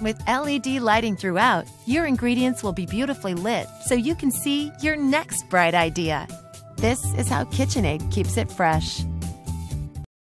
With LED lighting throughout, your ingredients will be beautifully lit so you can see your next bright idea. This is how KitchenAid keeps it fresh.